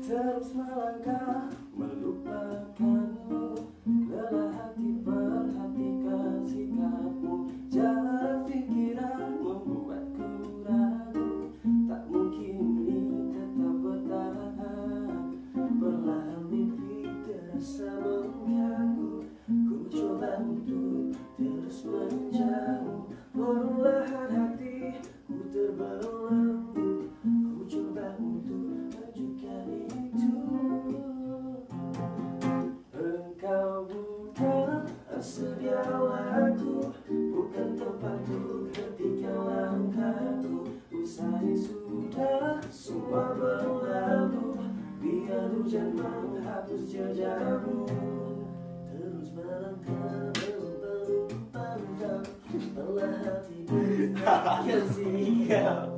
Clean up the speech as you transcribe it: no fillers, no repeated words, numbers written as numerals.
terus melangkah melupakanmu. Lelah hati perhatikan sikapmu, jalan pikiran membuatku ragu. Tak mungkin ini tetap bertahan, perlahan mimpi terasa mengganggu. Ku coba untuk terus menjauh, perlahan hati ku terbelenggu. Ku coba untuk menunjukkan itu. Engkau bukan sediawaku, bukan tempatku ketika langkahku. Usai sudah semua berlalu, biar hujan menghapus jejakmu. Terus melangkah membelung pandang, lelah hati yang singgah.